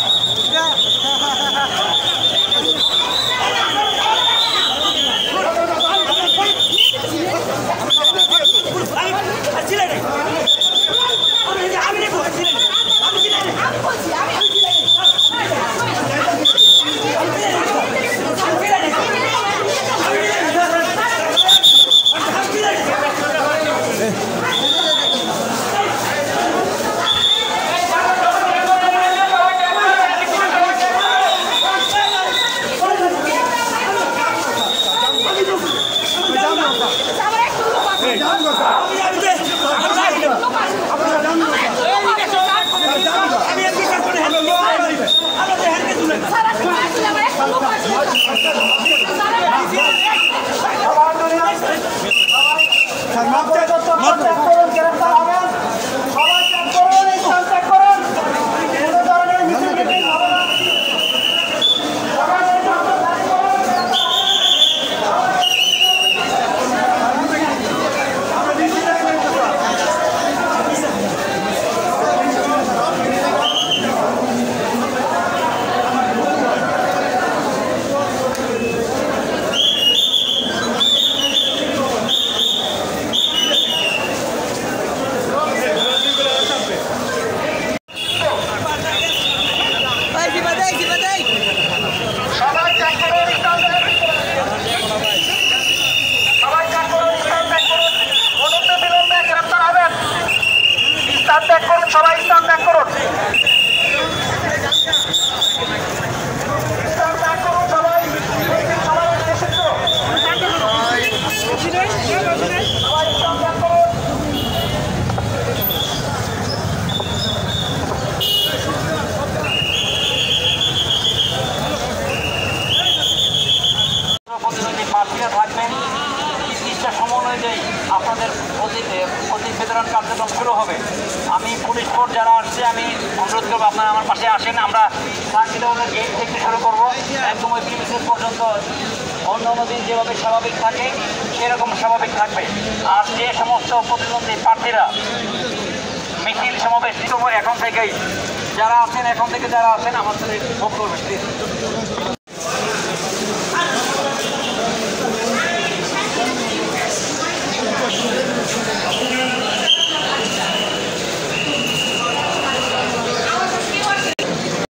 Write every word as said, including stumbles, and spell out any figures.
সবাই স্থান ত্যাগ করুন। প্রতিনিধি প্রার্থীরা থাকবেন, নির্দিষ্ট সময় অনুযায়ী আপনাদের প্রতিবেদন কার্যক্রম শুরু হবে। আমি পুলিশ ফোর্স যারা আসছে আমি অনুরোধ করবো আপনারা আমার পাশে আসেন। আমরা পাঁচ কিলোমিটার গেট থেকে শুরু করবো, একদম ওই কিলোমিটার পর্যন্ত অন্য অন্য দিন যেভাবে স্বাভাবিক থাকে সেরকম স্বাভাবিক থাকবে। আর যে সমস্ত প্রতিদ্বন্দ্বী প্রার্থীরা মিছিল সমাবেশ এখন থেকেই যারা আছেন এখন থেকে যারা আছেন আমার সাথে ভোগ করবেন।